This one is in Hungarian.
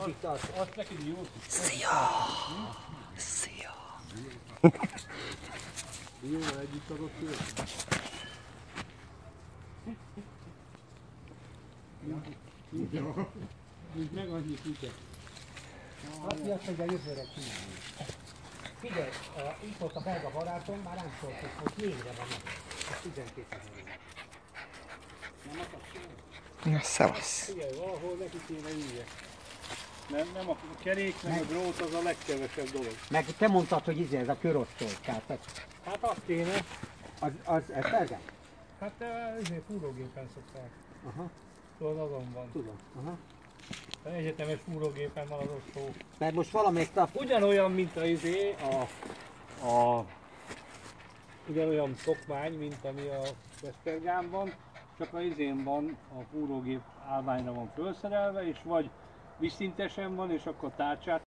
itt azt neki diót. Szia! Szia! Dióval együtt adott tőle. Mint meg annyi ügyet. Azt miatt, hogy a jövőre csinálni. Figyelj, itt volt a belga barátom, már rám szólt, hogy végre van a 12 ezer. Nem akarsz csinálni? Na, szevasz! Figyelj, valahol neki kéne ülje. Nem a kerék, meg a drót az a legkevesebb dolog. Meg te mondtad, hogy ez a körosztól. Hát azt kéne. Az Esztergem? Hát ezért fúrógépen szokták. Aha. Tudod, azon van. Tudom. Aha. Az egyetemes fúrógépen van az osztó. Mert most valamelyik nap... Ugyanolyan, mint ugyanolyan szokvány, mint ami a Esztergám van, csak a izén van, a fúrógép állványra van felszerelve, és vagy vízszintesen van, és akkor tárcsát